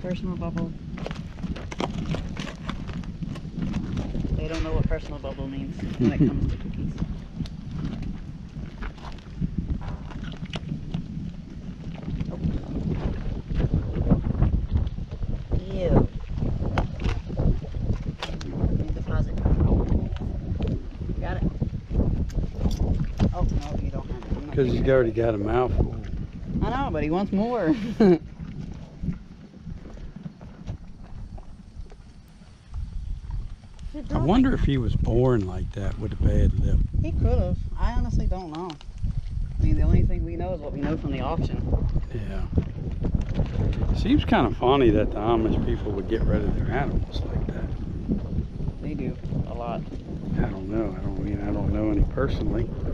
personal bubble. They don't know what personal bubble means when it comes to cookies. Oh. Ew. Deposit. Got it. Oh, no, you don't have it. Because he's already got a mouthful. I know, but he wants more. I wonder if he was born like that with a bad lip. He could have. I honestly don't know. I mean, the only thing we know is what we know from the auction. Yeah. Seems kind of funny that the Amish people would get rid of their animals like that. They do a lot. I don't know. I don't know any personally.